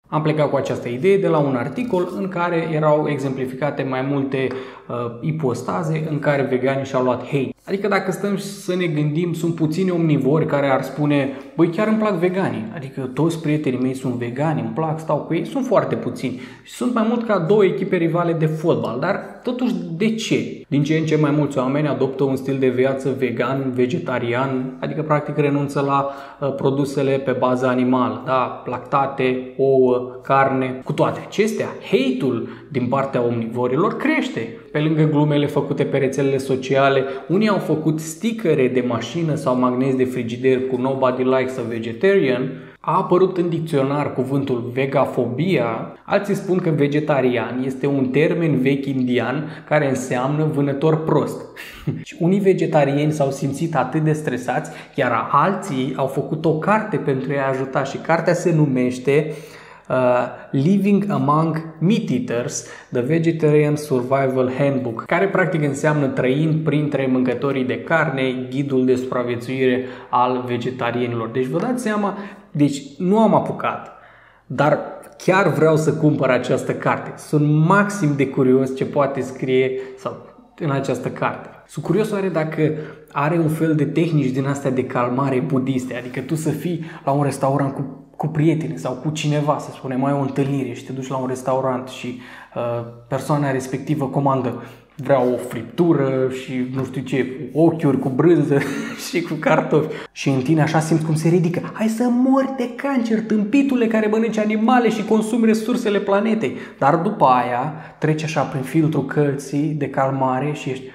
Am plecat cu această idee de la un articol în care erau exemplificate mai multe ipostaze în care veganii și-au luat hate. Adică dacă stăm să ne gândim, sunt puțini omnivori care ar spune, băi, chiar îmi plac veganii. Adică toți prietenii mei sunt vegani, îmi plac, stau cu ei. Sunt foarte puțini. Și sunt mai mult ca 2 echipe rivale de fotbal. Dar totuși de ce? Din ce în ce mai mulți oameni adoptă un stil de viață vegan, vegetarian, adică practic renunță la produsele pe bază animală, da? Lactate, ouă, carne. Cu toate acestea, hate-ul din partea omnivorilor crește. Pe lângă glumele făcute pe rețelele sociale, unii au făcut stickere de mașină sau magnezi de frigider cu "Nobody likes a vegetarian", a apărut în dicționar cuvântul vegafobia, alții spun că vegetarian este un termen vechi indian care înseamnă vânător prost. Și unii vegetariani s-au simțit atât de stresați, iar alții au făcut o carte pentru a-i ajuta și cartea se numește Living Among Meat Eaters, The Vegetarian Survival Handbook, care practic înseamnă trăind printre mâncătorii de carne, ghidul de supraviețuire al vegetarianilor. Deci vă dați seama, nu am apucat, dar chiar vreau să cumpăr această carte. Sunt maxim de curios ce poate scrie în această carte. Sunt curios oare dacă are un fel de tehnici din astea de calmare budiste, adică tu să fii la un restaurant cu prieteni sau cu cineva, să spunem, ai o întâlnire și te duci la un restaurant și persoana respectivă comandă, vreau o friptură și nu știu ce, ochiuri cu brânză și cu cartofi. Și în tine așa simți cum se ridică. Hai să mori de cancer, tâmpitule care mănânci animale și consumi resursele planetei. Dar după aia treci așa prin filtrul cărții de calmare și ești...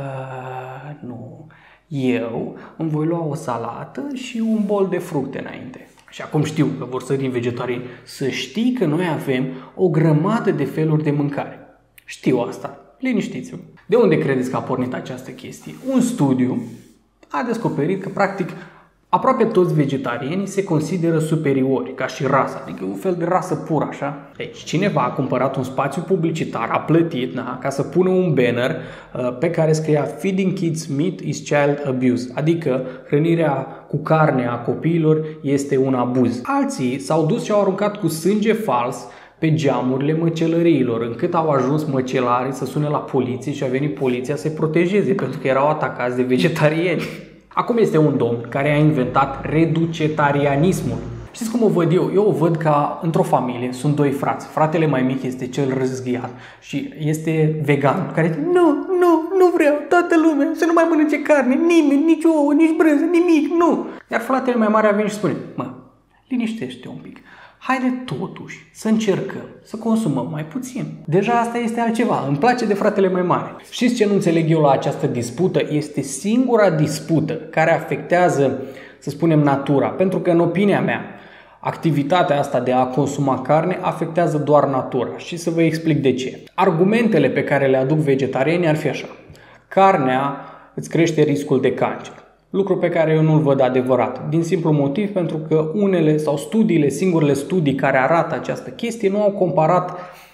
nu, eu îmi voi lua o salată și un bol de fructe înainte. Și acum știu că vor să din vegetariani. Să știi că noi avem o grămadă de feluri de mâncare. Știu asta. Liniștiți-vă. De unde credeți că a pornit această chestie? Un studiu a descoperit că, practic, aproape toți vegetarianii se consideră superiori, ca și rasă, adică un fel de rasă pură, așa. Deci, cineva a cumpărat un spațiu publicitar, a plătit, ca să pună un banner pe care scria "Feeding kids meat is child abuse", adică hrănirea cu carne a copiilor este un abuz. Alții s-au dus și au aruncat cu sânge fals pe geamurile măcelăriilor, încât au ajuns măcelarii să sune la poliție și a venit poliția să-i protejeze, pentru că erau atacați de vegetariani. Acum este un domn care a inventat reducetarianismul. Știți cum o văd eu? Eu o văd ca într-o familie, sunt 2 frați. Fratele mai mic este cel răzghiat și este vegan, care zice, nu vreau, toată lumea, să nu mai mănânce carne, nimeni, nici ouă, nici brânză, nimic, nu. Iar fratele mai mare a venit și spune, liniștește un pic. Haide totuși să încercăm să consumăm mai puțin. Deja asta este altceva. Îmi place de fratele mai mare. Știți ce nu înțeleg eu la această dispută? Este singura dispută care afectează, să spunem, natura. Pentru că, în opinia mea, activitatea asta de a consuma carne afectează doar natura. Și să vă explic de ce. Argumentele pe care le aduc vegetarianii ar fi așa. Carnea îți crește riscul de cancer. Lucru pe care eu nu-l văd adevărat, din simplu motiv pentru că unele sau singurele studii care arată această chestie nu au comparat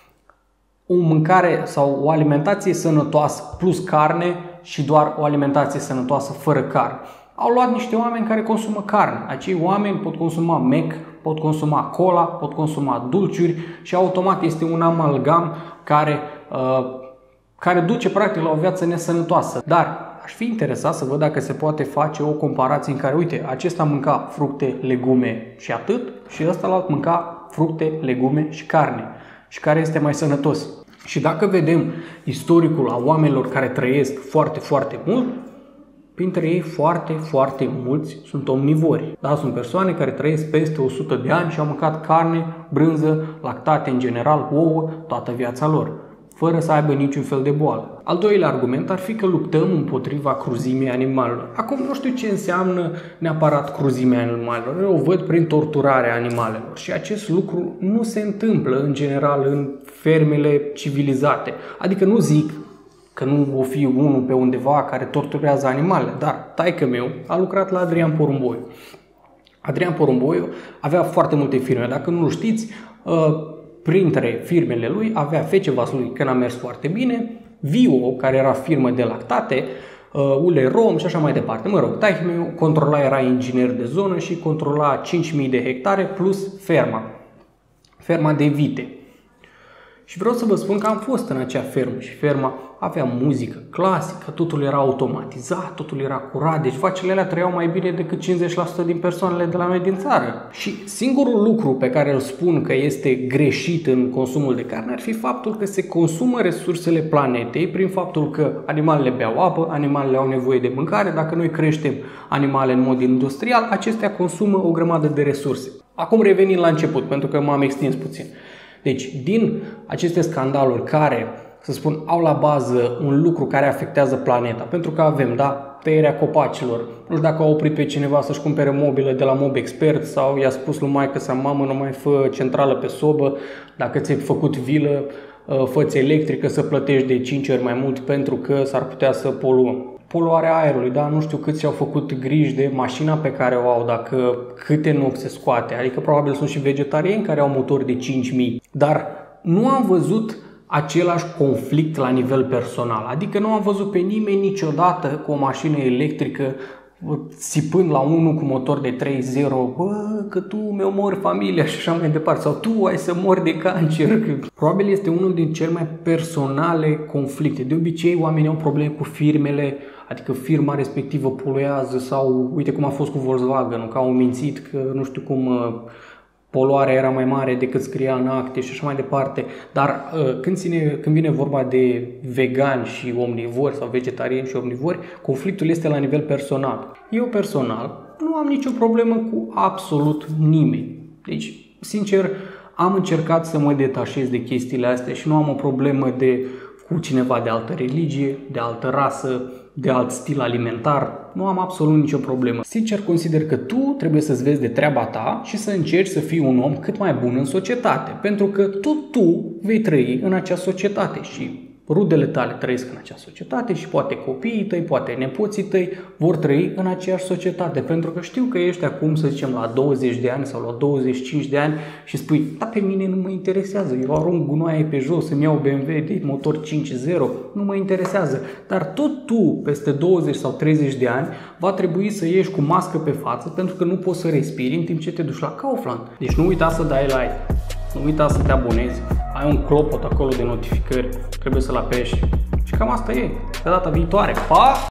o mâncare sau o alimentație sănătoasă plus carne și doar o alimentație sănătoasă fără carne. Au luat niște oameni care consumă carne. Acei oameni pot consuma Mac, pot consuma cola, pot consuma dulciuri și automat este un amalgam care duce practic la o viață nesănătoasă. Dar aș fi interesat să văd dacă se poate face o comparație în care, uite, acesta mânca fructe, legume și atât și ăsta mânca fructe, legume și carne. Și care este mai sănătos. Și dacă vedem istoricul a oamenilor care trăiesc foarte, foarte mult, printre ei foarte, foarte mulți sunt omnivori. Da, sunt persoane care trăiesc peste 100 de ani și au mâncat carne, brânză, lactate în general, ouă, toată viața lor, fără să aibă niciun fel de boală. Al doilea argument ar fi că luptăm împotriva cruzimii animalelor. Acum nu știu ce înseamnă neapărat cruzimea animalelor. Eu o văd prin torturarea animalelor și acest lucru nu se întâmplă în general în fermele civilizate. Adică nu zic că nu o fi unul pe undeva care torturează animalele, dar taică-meu a lucrat la Adrian Porumboiu. Adrian Porumboiu avea foarte multe firme. Dacă nu știți, printre firmele lui avea Fece Vaslui, că n-a mers foarte bine, Vio, care era firmă de lactate, Ule Rom și așa mai departe. Mă rog, taică-meu era inginer de zonă și controla 5.000 de hectare plus ferma. ferma de vite. Și vreau să vă spun că am fost în acea fermă și ferma avea muzică clasică, totul era automatizat, totul era curat, deci vacile alea trăiau mai bine decât 50% din persoanele de la noi din țară. Și singurul lucru pe care îl spun că este greșit în consumul de carne ar fi faptul că se consumă resursele planetei prin faptul că animalele beau apă, animalele au nevoie de mâncare, dacă noi creștem animale în mod industrial, acestea consumă o grămadă de resurse. Acum revenind la început, pentru că m-am extins puțin. Deci, din aceste scandaluri care, să spun, au la bază un lucru care afectează planeta, pentru că avem, da, tăierea copacilor. Nu știu dacă a oprit pe cineva să-și cumpere mobilă de la Mobexpert sau i-a spus lui maică sau mamă, nu mai fă centrală pe sobă, dacă ți-ai făcut vilă, fă-ți electrică să plătești de 5 ori mai mult pentru că s-ar putea să poluăm. Poluarea aerului, da, nu știu câți și-au făcut griji de mașina pe care o au, dacă câte noxe scoate, adică probabil sunt și vegetariani care au motori de 5000, dar nu am văzut același conflict la nivel personal, adică nu am văzut pe nimeni niciodată cu o mașină electrică țipând la unul cu motor de 3.0, bă, că tu mi-omori familia și așa mai departe, sau tu ai să mori de cancer. Probabil este unul din cele mai personale conflicte. De obicei oamenii au probleme cu firmele, adică firma respectivă poluează sau uite cum a fost cu Volkswagen, că au mințit că nu știu cum poluarea era mai mare decât scria în acte și așa mai departe. Dar când vine vorba de vegani și omnivori sau vegetariani și omnivori, conflictul este la nivel personal. Eu personal nu am nicio problemă cu absolut nimeni. Deci, sincer, am încercat să mă detașez de chestiile astea și nu am o problemă cu cineva de altă religie, de altă rasă, de alt stil alimentar, nu am absolut nicio problemă. Sincer, consider că tu trebuie să-ți vezi de treaba ta și să încerci să fii un om cât mai bun în societate, pentru că tu vei trăi în acea societate și rudele tale trăiesc în acea societate și poate copiii tăi, poate nepoții tăi vor trăi în aceeași societate, pentru că știu că ești acum, să zicem, la 20 de ani sau la 25 de ani și spui, da, pe mine nu mă interesează, eu arunc gunoaie pe jos, îmi iau BMW de motor 5.0, nu mă interesează, dar tot tu, peste 20 sau 30 de ani, va trebui să ieși cu mască pe față, pentru că nu poți să respiri în timp ce te duci la Kaufland. Deci nu uita să dai like, nu uita să te abonezi, ai un clopot acolo de notificări, trebuie să-l apeși și cam asta e. Pe data viitoare, pa!